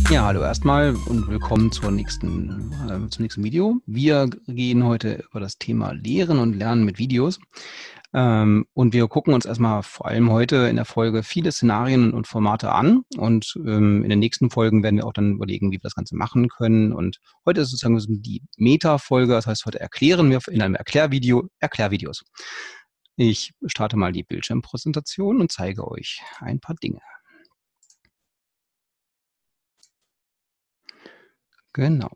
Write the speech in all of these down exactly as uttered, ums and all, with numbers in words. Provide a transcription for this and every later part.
Ja, hallo erstmal und willkommen zur nächsten, äh, zum nächsten Video. Wir gehen heute über das Thema Lehren und Lernen mit Videos. Ähm, und wir gucken uns erstmal vor allem heute in der Folge viele Szenarien und Formate an. Und ähm, in den nächsten Folgen werden wir auch dann überlegen, wie wir das Ganze machen können. Und heute ist sozusagen die Meta-Folge, das heißt, heute erklären wir in einem Erklärvideo Erklärvideos. Ich starte mal die Bildschirmpräsentation und zeige euch ein paar Dinge. Genau.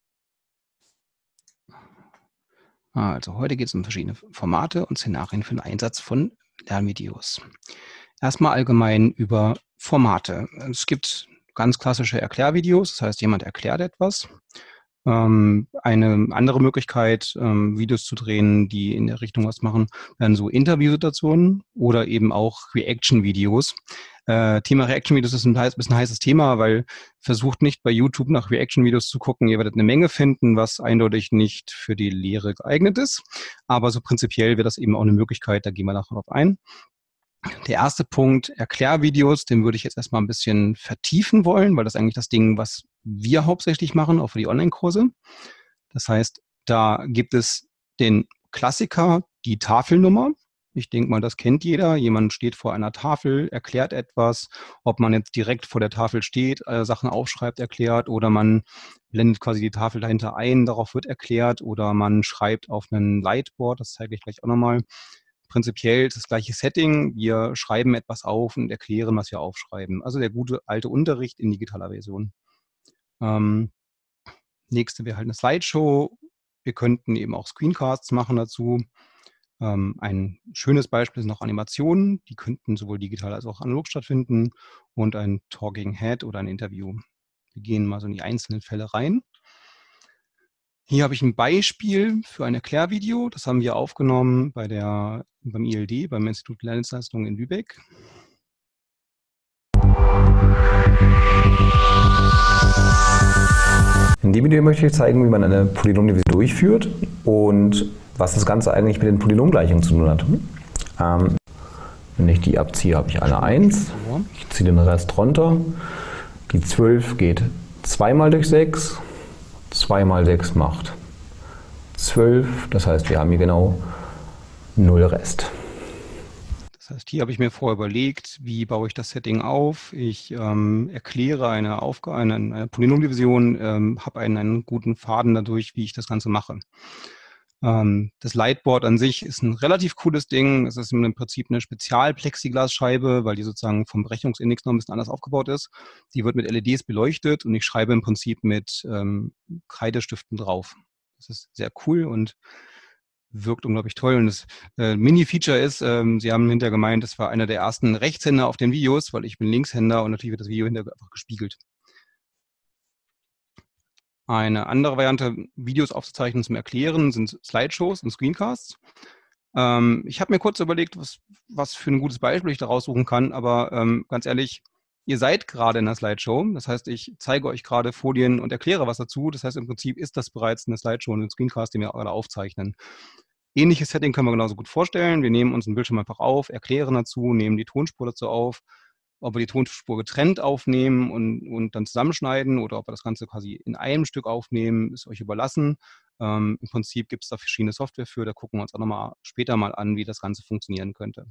Also heute geht es um verschiedene Formate und Szenarien für den Einsatz von Lernvideos. Erstmal allgemein über Formate. Es gibt ganz klassische Erklärvideos, das heißt, jemand erklärt etwas. Ähm, eine andere Möglichkeit, ähm, Videos zu drehen, die in der Richtung was machen, wären so Interviewsituationen oder eben auch Reaction-Videos. Äh, Thema Reaction-Videos ist ein heiß, bisschen heißes Thema, weil versucht nicht bei YouTube nach Reaction-Videos zu gucken. Ihr werdet eine Menge finden, was eindeutig nicht für die Lehre geeignet ist. Aber so prinzipiell wäre das eben auch eine Möglichkeit, da gehen wir nachher drauf ein. Der erste Punkt, Erklärvideos, den würde ich jetzt erstmal ein bisschen vertiefen wollen, weil das eigentlich das Ding, was wir hauptsächlich machen, auch für die Online-Kurse. Das heißt, da gibt es den Klassiker, die Tafelnummer. Ich denke mal, das kennt jeder. Jemand steht vor einer Tafel, erklärt etwas. Ob man jetzt direkt vor der Tafel steht, äh, Sachen aufschreibt, erklärt, oder man blendet quasi die Tafel dahinter ein, darauf wird erklärt, oder man schreibt auf ein Lightboard, das zeige ich gleich auch nochmal. Prinzipiell das gleiche Setting. Wir schreiben etwas auf und erklären, was wir aufschreiben. Also der gute alte Unterricht in digitaler Version. Ähm, nächste wäre halt eine Slideshow. Wir könnten eben auch Screencasts machen dazu. Ähm, ein schönes Beispiel sind noch Animationen. Die könnten sowohl digital als auch analog stattfinden. Und ein Talking Head oder ein Interview. Wir gehen mal so in die einzelnen Fälle rein. Hier habe ich ein Beispiel für ein Erklärvideo. Das haben wir aufgenommen bei der, beim I L D, beim Institut für Lerndienstleistungen in Lübeck. In dem Video möchte ich zeigen, wie man eine Polynomdivision durchführt und was das Ganze eigentlich mit den Polynomgleichungen zu tun hat. Ähm, wenn ich die abziehe, habe ich eine eins. Ich ziehe den Rest runter. Die zwölf geht zweimal durch sechs. zwei mal sechs macht zwölf. Das heißt, wir haben hier genau null Rest. Das heißt, hier habe ich mir vorher überlegt, wie baue ich das Setting auf. Ich ähm, erkläre eine Aufgabe, eine, eine Polynomdivision, ähm, habe einen, einen guten Faden dadurch, wie ich das Ganze mache. Ähm, das Lightboard an sich ist ein relativ cooles Ding. Es ist im Prinzip eine Spezial-Plexiglasscheibe, weil die sozusagen vom Berechnungsindex noch ein bisschen anders aufgebaut ist. Die wird mit L E Ds beleuchtet und ich schreibe im Prinzip mit ähm, Kreidestiften drauf. Das ist sehr cool und wirkt unglaublich toll. Und das äh, Mini-Feature ist, ähm, Sie haben hinterher gemeint, das war einer der ersten Rechtshänder auf den Videos, weil ich bin Linkshänder und natürlich wird das Video hinterher einfach gespiegelt. Eine andere Variante, Videos aufzuzeichnen zum Erklären, sind Slideshows und Screencasts. Ähm, ich habe mir kurz überlegt, was, was für ein gutes Beispiel ich da raussuchen kann, aber ähm, ganz ehrlich, ihr seid gerade in der Slideshow. Das heißt, ich zeige euch gerade Folien und erkläre was dazu. Das heißt, im Prinzip ist das bereits eine Slideshow und ein Screencast, den wir gerade aufzeichnen. Ähnliches Setting können wir genauso gut vorstellen. Wir nehmen uns einen Bildschirm einfach auf, erklären dazu, nehmen die Tonspur dazu auf. Ob wir die Tonspur getrennt aufnehmen und, und dann zusammenschneiden oder ob wir das Ganze quasi in einem Stück aufnehmen, ist euch überlassen. Ähm, Im Prinzip gibt es da verschiedene Software für, da gucken wir uns auch nochmal später mal an, wie das Ganze funktionieren könnte.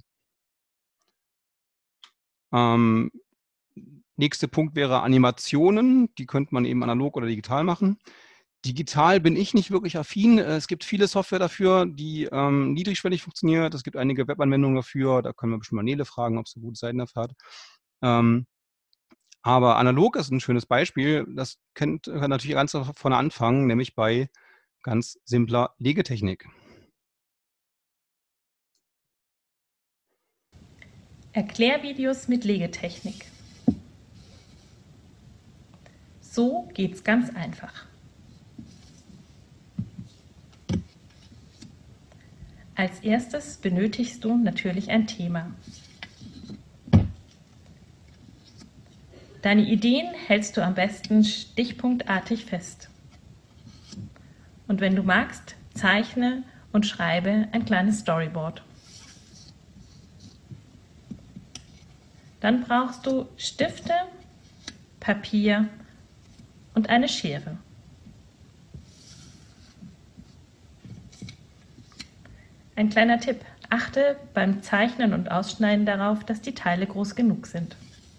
Ähm, nächster Punkt wäre Animationen. Die könnte man eben analog oder digital machen. Digital bin ich nicht wirklich affin. Es gibt viele Software dafür, die ähm, niedrigschwellig funktioniert. Es gibt einige Webanwendungen dafür. Da können wir bestimmt mal Nele fragen, ob sie gute Seiten dafür hat. Ähm, aber analog ist ein schönes Beispiel. Das könnt ihr natürlich ganz vorne anfangen, nämlich bei ganz simpler Legetechnik. Erklärvideos mit Legetechnik. So geht's ganz einfach. Als erstes benötigst du natürlich ein Thema. Deine Ideen hältst du am besten stichpunktartig fest. Und wenn du magst, zeichne und schreibe ein kleines Storyboard. Dann brauchst du Stifte, Papier und eine Schere. Ein kleiner Tipp: Achte beim Zeichnen und Ausschneiden darauf, dass die Teile groß genug sind.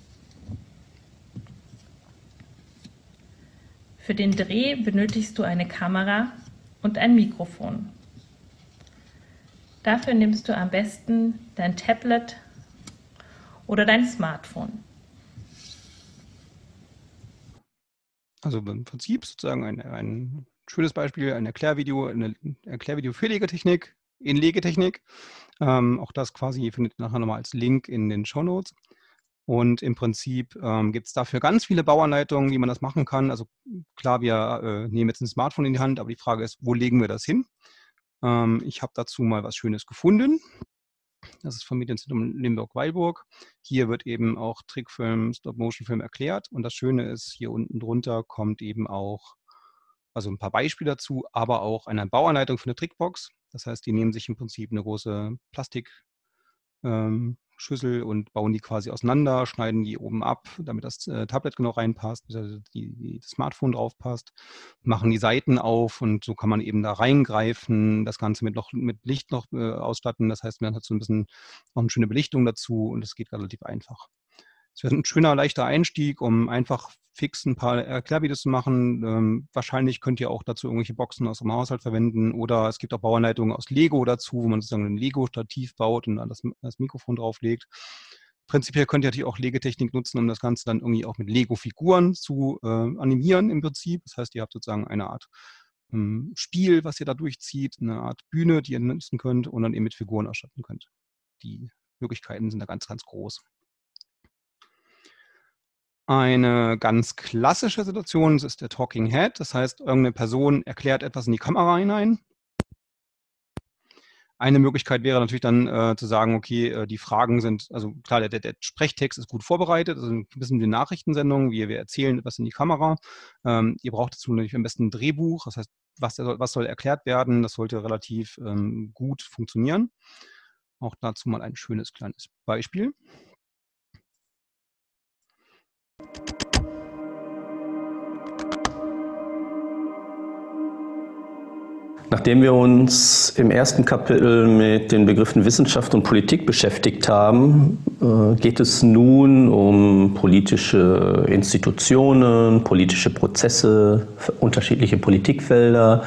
Für den Dreh benötigst du eine Kamera und ein Mikrofon. Dafür nimmst du am besten dein Tablet oder dein Smartphone. Also im Prinzip sozusagen ein, ein schönes Beispiel, ein Erklärvideo, eine Erklärvideo für Legetechnik, in Legetechnik. Ähm, auch das quasi findet ihr nachher nochmal als Link in den Shownotes. Und im Prinzip ähm, gibt es dafür ganz viele Bauanleitungen, wie man das machen kann. Also klar, wir äh, nehmen jetzt ein Smartphone in die Hand, aber die Frage ist, wo legen wir das hin? Ähm, ich habe dazu mal was Schönes gefunden. Das ist vom Medienzentrum Limburg-Weilburg. Hier wird eben auch Trickfilm, Stop-Motion-Film erklärt. Und das Schöne ist, hier unten drunter kommt eben auch, also ein paar Beispiele dazu, aber auch eine Bauanleitung für eine Trickbox. Das heißt, die nehmen sich im Prinzip eine große Plastik ähm, Schüssel und bauen die quasi auseinander, schneiden die oben ab, damit das äh, Tablet genau reinpasst, die, die, das Smartphone drauf passt, machen die Seiten auf und so kann man eben da reingreifen, das Ganze mit, noch, mit Licht noch äh, ausstatten. Das heißt, man hat so ein bisschen noch eine schöne Belichtung dazu und es geht relativ einfach. Es wird ein schöner, leichter Einstieg, um einfach fix ein paar Erklärvideos zu machen. Ähm, wahrscheinlich könnt ihr auch dazu irgendwelche Boxen aus dem Haushalt verwenden oder es gibt auch Bauanleitungen aus Lego dazu, wo man sozusagen ein Lego-Stativ baut und dann das, das Mikrofon drauflegt. Prinzipiell könnt ihr natürlich auch Legetechnik nutzen, um das Ganze dann irgendwie auch mit Lego-Figuren zu äh, animieren im Prinzip. Das heißt, ihr habt sozusagen eine Art ähm, Spiel, was ihr da durchzieht, eine Art Bühne, die ihr nutzen könnt und dann eben mit Figuren ausstatten könnt. Die Möglichkeiten sind da ganz, ganz groß. Eine ganz klassische Situation ist der Talking Head. Das heißt, irgendeine Person erklärt etwas in die Kamera hinein. Eine Möglichkeit wäre natürlich dann äh, zu sagen, okay, äh, die Fragen sind, also klar, der, der Sprechtext ist gut vorbereitet, also ein bisschen wie eine Nachrichtensendung, wir, wir erzählen etwas in die Kamera. Ähm, ihr braucht dazu natürlich am besten ein Drehbuch, das heißt, was, der, was soll erklärt werden, das sollte relativ ähm, gut funktionieren. Auch dazu mal ein schönes kleines Beispiel. Nachdem wir uns im ersten Kapitel mit den Begriffen Wissenschaft und Politik beschäftigt haben, geht es nun um politische Institutionen, politische Prozesse, unterschiedliche Politikfelder.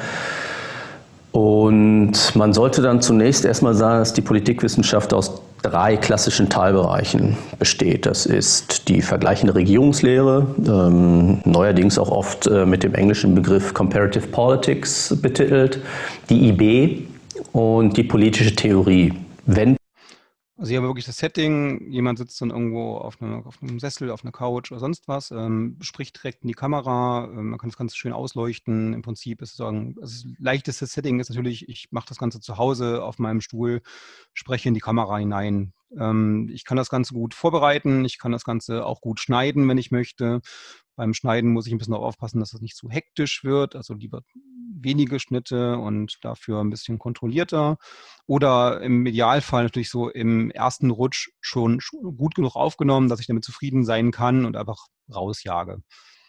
Und man sollte dann zunächst erstmal sagen, dass die Politikwissenschaft aus drei klassischen Teilbereichen besteht. Das ist die vergleichende Regierungslehre, ähm, neuerdings auch oft äh, mit dem englischen Begriff Comparative Politics betitelt, die I B und die politische Theorie. Wenn Also hier haben wir wirklich das Setting, jemand sitzt dann irgendwo auf, eine, auf einem Sessel, auf einer Couch oder sonst was, ähm, spricht direkt in die Kamera, ähm, man kann das Ganze schön ausleuchten. Im Prinzip ist es sagen, das leichteste Setting ist natürlich, ich mache das Ganze zu Hause auf meinem Stuhl, spreche in die Kamera hinein. Ähm, ich kann das Ganze gut vorbereiten, ich kann das Ganze auch gut schneiden, wenn ich möchte. Beim Schneiden muss ich ein bisschen auch aufpassen, dass es nicht zu hektisch wird, also lieber wenige Schnitte und dafür ein bisschen kontrollierter. Oder im Idealfall natürlich so im ersten Rutsch schon gut genug aufgenommen, dass ich damit zufrieden sein kann und einfach rausjage.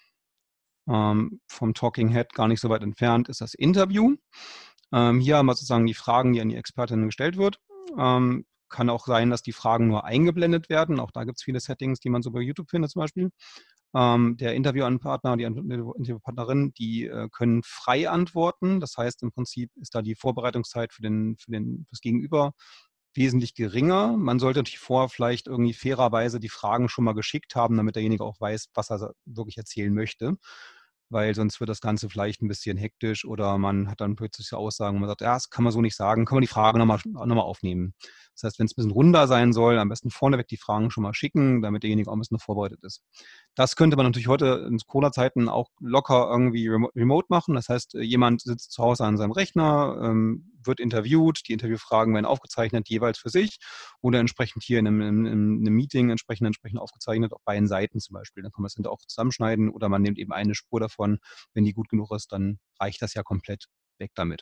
Ähm, vom Talking Head gar nicht so weit entfernt ist das Interview. Ähm, hier haben wir sozusagen die Fragen, die an die Expertinnen gestellt wird. Ähm, kann auch sein, dass die Fragen nur eingeblendet werden. Auch da gibt es viele Settings, die man so bei YouTube findet zum Beispiel. Ähm, der Interviewpartner, die Interviewpartnerin, die äh, können frei antworten. Das heißt, im Prinzip ist da die Vorbereitungszeit für den, für den, fürs Gegenüber wesentlich geringer. Man sollte natürlich vorher vielleicht irgendwie fairerweise die Fragen schon mal geschickt haben, damit derjenige auch weiß, was er wirklich erzählen möchte. Weil sonst wird das Ganze vielleicht ein bisschen hektisch oder man hat dann plötzlich so Aussagen, wo man sagt, ja, das kann man so nicht sagen, kann man die Frage nochmal noch mal aufnehmen. Das heißt, wenn es ein bisschen runder sein soll, am besten vorneweg die Fragen schon mal schicken, damit derjenige auch ein bisschen vorbereitet ist. Das könnte man natürlich heute in Corona-Zeiten auch locker irgendwie remote machen. Das heißt, jemand sitzt zu Hause an seinem Rechner, ähm, wird interviewt, die Interviewfragen werden aufgezeichnet, jeweils für sich oder entsprechend hier in einem, in einem Meeting entsprechend, entsprechend aufgezeichnet, auf beiden Seiten zum Beispiel. Dann kann man es hinterher auch zusammenschneiden oder man nimmt eben eine Spur davon. Wenn die gut genug ist, dann reicht das ja komplett weg damit.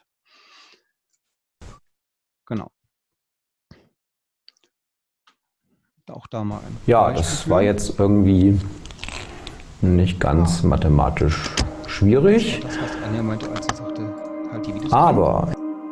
Genau. Auch da mal ein Ja, das war jetzt irgendwie nicht ganz ja. mathematisch schwierig. Das, was Anja meinte, als sie sagte, halt die Videos. Aber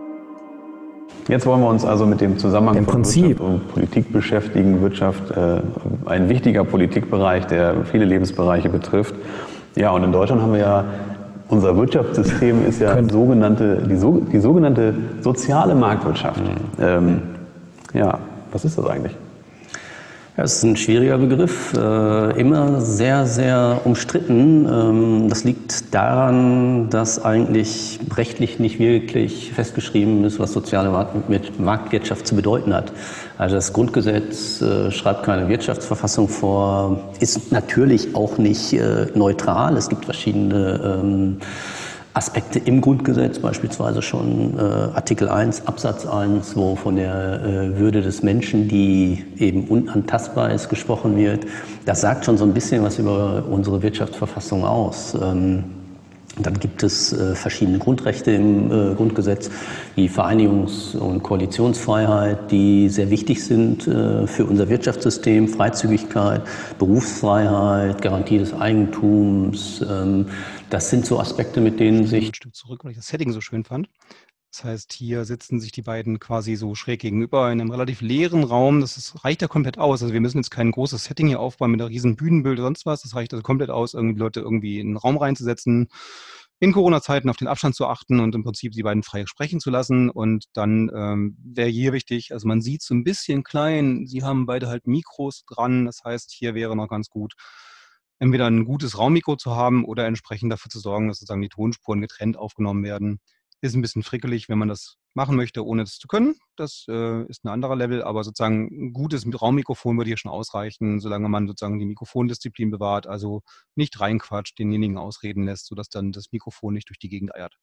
jetzt wollen wir uns also mit dem Zusammenhang Im von Prinzip. Wirtschaft und Politik beschäftigen. Wirtschaft, äh, ein wichtiger Politikbereich, der viele Lebensbereiche betrifft. Ja, und in Deutschland haben wir ja, unser Wirtschaftssystem ist ja sogenannte, die, so, die sogenannte soziale Marktwirtschaft. Ähm, ja, was ist das eigentlich? Ja, es ist ein schwieriger Begriff, äh, immer sehr, sehr umstritten. Ähm, das liegt daran, dass eigentlich rechtlich nicht wirklich festgeschrieben ist, was soziale Marktwirtschaft zu bedeuten hat. Also das Grundgesetz äh, schreibt keine Wirtschaftsverfassung vor, ist natürlich auch nicht äh, neutral. Es gibt verschiedene ähm, Aspekte im Grundgesetz, beispielsweise schon äh, Artikel eins, Absatz eins, wo von der äh, Würde des Menschen, die eben unantastbar ist, gesprochen wird. Das sagt schon so ein bisschen was über unsere Wirtschaftsverfassung aus. Ähm, Dann gibt es äh, verschiedene Grundrechte im äh, Grundgesetz, wie Vereinigungs- und Koalitionsfreiheit, die sehr wichtig sind äh, für unser Wirtschaftssystem, Freizügigkeit, Berufsfreiheit, Garantie des Eigentums. Ähm, das sind so Aspekte, mit denen sich... Ein Stück zurück, weil ich das Setting so schön fand. Das heißt, hier sitzen sich die beiden quasi so schräg gegenüber in einem relativ leeren Raum. Das ist, reicht ja komplett aus. Also wir müssen jetzt kein großes Setting hier aufbauen mit einer riesen Bühnenbild oder sonst was. Das reicht also komplett aus, irgendwie Leute irgendwie in einen Raum reinzusetzen, in Corona-Zeiten auf den Abstand zu achten und im Prinzip die beiden frei sprechen zu lassen. Und dann ähm, wäre hier wichtig, also man sieht so ein bisschen klein, sie haben beide halt Mikros dran. Das heißt, hier wäre noch ganz gut, entweder ein gutes Raummikro zu haben oder entsprechend dafür zu sorgen, dass sozusagen die Tonspuren getrennt aufgenommen werden. Ist ein bisschen frickelig, wenn man das machen möchte, ohne das zu können. Das äh, ist ein anderer Level, aber sozusagen ein gutes Raummikrofon würde hier schon ausreichen, solange man sozusagen die Mikrofondisziplin bewahrt, also nicht reinquatscht, denjenigen ausreden lässt, sodass dann das Mikrofon nicht durch die Gegend eiert.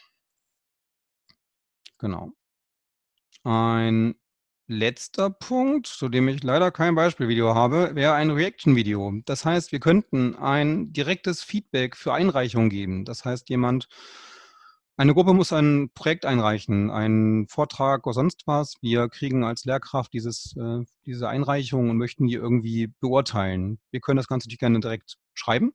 Genau. Ein letzter Punkt, zu dem ich leider kein Beispielvideo habe, wäre ein Reaction-Video. Das heißt, wir könnten ein direktes Feedback für Einreichungen geben. Das heißt, jemand, eine Gruppe muss ein Projekt einreichen, einen Vortrag oder sonst was. Wir kriegen als Lehrkraft dieses, äh, diese Einreichung und möchten die irgendwie beurteilen. Wir können das Ganze natürlich gerne direkt schreiben.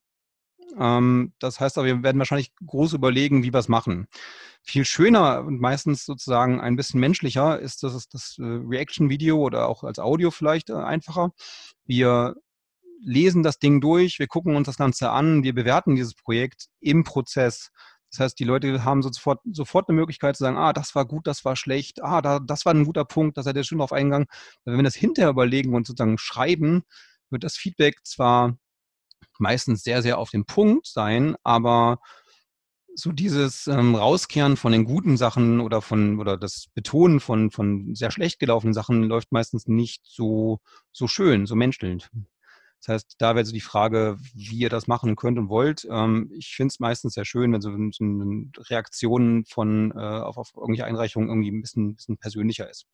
Ähm, das heißt aber, wir werden wahrscheinlich groß überlegen, wie wir es machen. Viel schöner und meistens sozusagen ein bisschen menschlicher ist das, das äh, Reaction-Video oder auch als Audio vielleicht äh, einfacher. Wir lesen das Ding durch, wir gucken uns das Ganze an, wir bewerten dieses Projekt im Prozess. Das heißt, die Leute haben sofort, sofort eine Möglichkeit zu sagen, ah, das war gut, das war schlecht, ah, da, das war ein guter Punkt, da seid ihr schön drauf eingegangen. Wenn wir das hinterher überlegen und sozusagen schreiben, wird das Feedback zwar meistens sehr, sehr auf den Punkt sein, aber so dieses ähm, Rauskehren von den guten Sachen oder von oder das Betonen von, von sehr schlecht gelaufenen Sachen läuft meistens nicht so, so schön, so menschelnd. Das heißt, da wäre so die Frage, wie ihr das machen könnt und wollt. Ähm, ich finde es meistens sehr schön, wenn so, so eine Reaktion von äh, auf, auf irgendwelche Einreichungen irgendwie ein bisschen, bisschen persönlicher ist.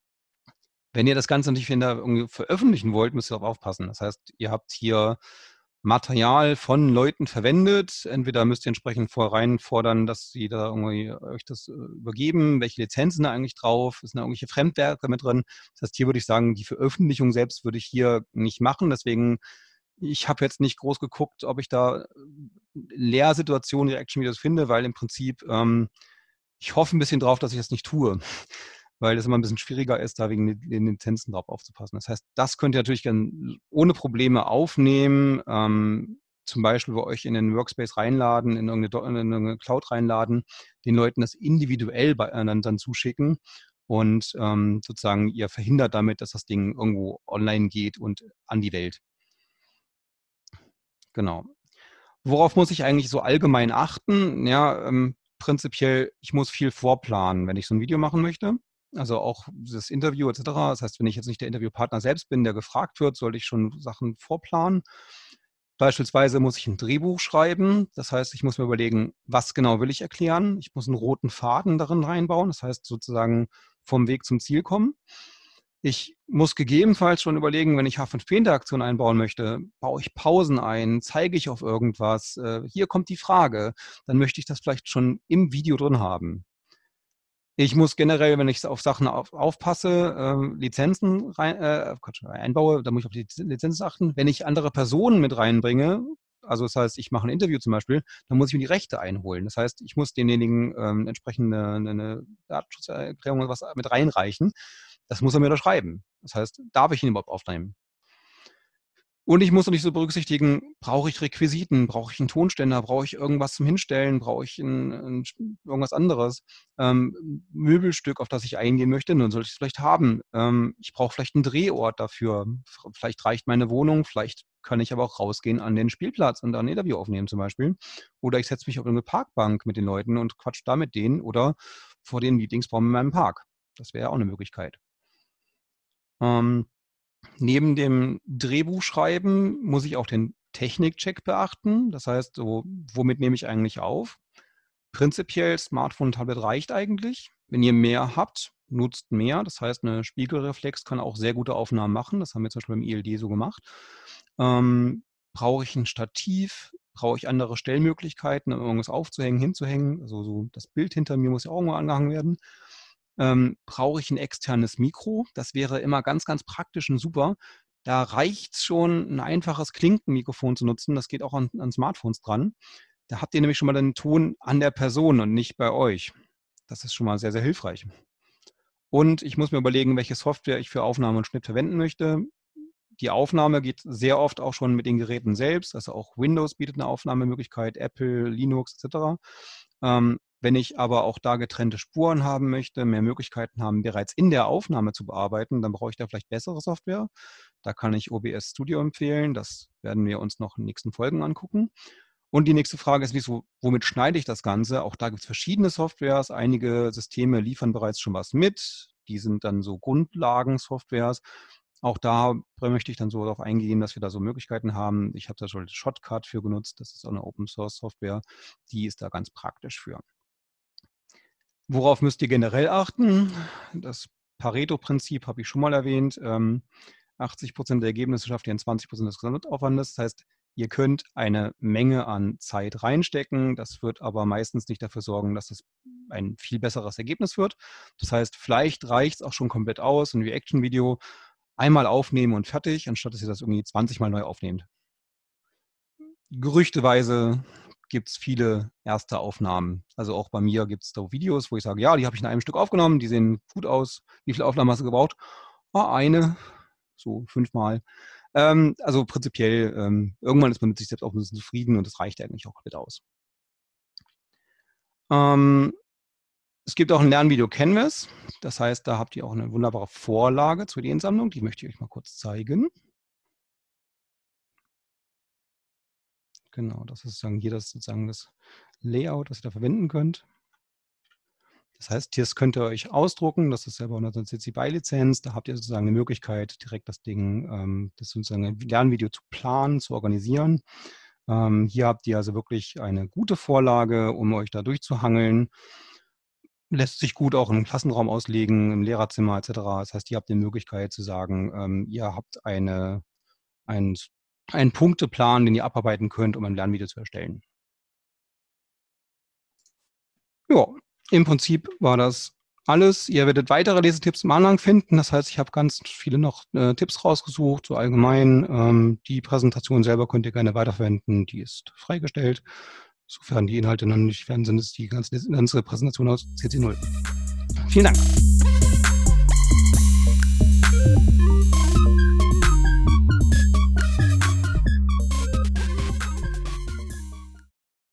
Wenn ihr das Ganze natürlich irgendwie veröffentlichen wollt, müsst ihr darauf aufpassen. Das heißt, ihr habt hier Material von Leuten verwendet. Entweder müsst ihr entsprechend vorher fordern, dass sie da irgendwie euch das übergeben. Welche Lizenzen da eigentlich drauf? Sind da irgendwelche Fremdwerke mit drin? Das heißt, hier würde ich sagen, die Veröffentlichung selbst würde ich hier nicht machen. Deswegen, ich habe jetzt nicht groß geguckt, ob ich da Lehrsituationen, Reaction-Videos finde, weil im Prinzip, ähm, ich hoffe ein bisschen drauf, dass ich das nicht tue, weil das immer ein bisschen schwieriger ist, da wegen den Lizenzen drauf aufzupassen. Das heißt, das könnt ihr natürlich gerne ohne Probleme aufnehmen, ähm, zum Beispiel bei euch in den Workspace reinladen, in irgendeine, in irgendeine Cloud reinladen, den Leuten das individuell bei, äh, dann, dann zuschicken und ähm, sozusagen ihr verhindert damit, dass das Ding irgendwo online geht und an die Welt. Genau. Worauf muss ich eigentlich so allgemein achten? Ja, ähm, prinzipiell, ich muss viel vorplanen, wenn ich so ein Video machen möchte. Also auch das Interview et cetera. Das heißt, wenn ich jetzt nicht der Interviewpartner selbst bin, der gefragt wird, sollte ich schon Sachen vorplanen. Beispielsweise muss ich ein Drehbuch schreiben. Das heißt, ich muss mir überlegen, was genau will ich erklären. Ich muss einen roten Faden darin reinbauen. Das heißt, sozusagen vom Weg zum Ziel kommen. Ich muss gegebenenfalls schon überlegen, wenn ich H fünf P-Interaktion einbauen möchte, baue ich Pausen ein, zeige ich auf irgendwas. Äh, hier kommt die Frage. Dann möchte ich das vielleicht schon im Video drin haben. Ich muss generell, wenn ich auf Sachen auf, aufpasse, äh, Lizenzen rein, äh, einbaue, da muss ich auf die Lizenzen achten. Wenn ich andere Personen mit reinbringe, also das heißt, ich mache ein Interview zum Beispiel, dann muss ich mir die Rechte einholen. Das heißt, ich muss demjenigen ähm, entsprechend eine, eine Datenschutzerklärung oder was mit reinreichen. Das muss er mir unterschreiben. Das heißt, darf ich ihn überhaupt aufnehmen? Und ich muss natürlich so berücksichtigen, brauche ich Requisiten, brauche ich einen Tonständer, brauche ich irgendwas zum Hinstellen, brauche ich ein, ein, irgendwas anderes, ähm, Möbelstück, auf das ich eingehen möchte, nun sollte ich es vielleicht haben. Ähm, ich brauche vielleicht einen Drehort dafür, vielleicht reicht meine Wohnung, vielleicht kann ich aber auch rausgehen an den Spielplatz und da ein Interview aufnehmen zum Beispiel. Oder ich setze mich auf eine Parkbank mit den Leuten und quatsch da mit denen oder vor den Meetingsraum in meinem Park. Das wäre auch eine Möglichkeit. Ähm, Neben dem Drehbuchschreiben muss ich auch den Technikcheck beachten. Das heißt, so, womit nehme ich eigentlich auf? Prinzipiell Smartphone und Tablet reicht eigentlich. Wenn ihr mehr habt, nutzt mehr. Das heißt, eine Spiegelreflex kann auch sehr gute Aufnahmen machen. Das haben wir zum Beispiel im I L D so gemacht. Ähm, brauche ich ein Stativ? Brauche ich andere Stellmöglichkeiten, um irgendwas aufzuhängen, hinzuhängen? Also so das Bild hinter mir muss ja auch irgendwo angehangen werden. Ähm, brauche ich ein externes Mikro? Das wäre immer ganz, ganz praktisch und super. Da reicht es schon, ein einfaches Klinkenmikrofon zu nutzen. Das geht auch an, an Smartphones dran. Da habt ihr nämlich schon mal den Ton an der Person und nicht bei euch. Das ist schon mal sehr, sehr hilfreich. Und ich muss mir überlegen, welche Software ich für Aufnahme und Schnitt verwenden möchte. Die Aufnahme geht sehr oft auch schon mit den Geräten selbst. Also auch Windows bietet eine Aufnahmemöglichkeit, Apple, Linux et cetera. Ähm, wenn ich aber auch da getrennte Spuren haben möchte, mehr Möglichkeiten haben, bereits in der Aufnahme zu bearbeiten, dann brauche ich da vielleicht bessere Software. Da kann ich O B S Studio empfehlen. Das werden wir uns noch in den nächsten Folgen angucken. Und die nächste Frage ist, wieso, womit schneide ich das Ganze? Auch da gibt es verschiedene Softwares. Einige Systeme liefern bereits schon was mit. Die sind dann so Grundlagen-Softwares. Auch da möchte ich dann so darauf eingehen, dass wir da so Möglichkeiten haben. Ich habe da schon Shotcut für genutzt. Das ist auch eine Open-Source-Software. Die ist da ganz praktisch für. Worauf müsst ihr generell achten? Das Pareto-Prinzip habe ich schon mal erwähnt. Ähm, achtzig Prozent der Ergebnisse schafft ihr in zwanzig Prozent des Gesamtaufwandes. Das heißt, ihr könnt eine Menge an Zeit reinstecken. Das wird aber meistens nicht dafür sorgen, dass es ein viel besseres Ergebnis wird. Das heißt, vielleicht reicht es auch schon komplett aus, ein Reaction-Video einmal aufnehmen und fertig, anstatt dass ihr das irgendwie zwanzig Mal neu aufnehmt. Gerüchteweise gibt es viele erste Aufnahmen. Also auch bei mir gibt es da Videos, wo ich sage, ja, die habe ich in einem Stück aufgenommen, die sehen gut aus. Wie viele Aufnahmen hast du gebraucht? Oh, eine, so fünfmal. Ähm, also prinzipiell, ähm, irgendwann ist man mit sich selbst auch ein bisschen zufrieden und das reicht eigentlich auch komplett aus. Ähm, es gibt auch ein Lernvideo Canvas. Das heißt, da habt ihr auch eine wunderbare Vorlage zur Ideensammlung. Die möchte ich euch mal kurz zeigen. Genau, das ist sozusagen hier das, sozusagen das Layout, das ihr da verwenden könnt. Das heißt, hier könnt ihr euch ausdrucken. Das ist selber unter der C C B Y-Lizenz. Da habt ihr sozusagen eine Möglichkeit, direkt das Ding, ähm, das sozusagen ein Lernvideo zu planen, zu organisieren. Ähm, hier habt ihr also wirklich eine gute Vorlage, um euch da durchzuhangeln. Lässt sich gut auch im Klassenraum auslegen, im Lehrerzimmer et cetera. Das heißt, ihr habt die Möglichkeit zu sagen, ähm, ihr habt eine, ein einen Punkteplan, den ihr abarbeiten könnt, um ein Lernvideo zu erstellen. Ja, im Prinzip war das alles. Ihr werdet weitere Lesetipps im Anhang finden. Das heißt, ich habe ganz viele noch äh, Tipps rausgesucht, so allgemein. Ähm, die Präsentation selber könnt ihr gerne weiterverwenden. Die ist freigestellt. Sofern die Inhalte noch nicht fertig sind, ist die ganze, ganze Präsentation aus C C null. Vielen Dank.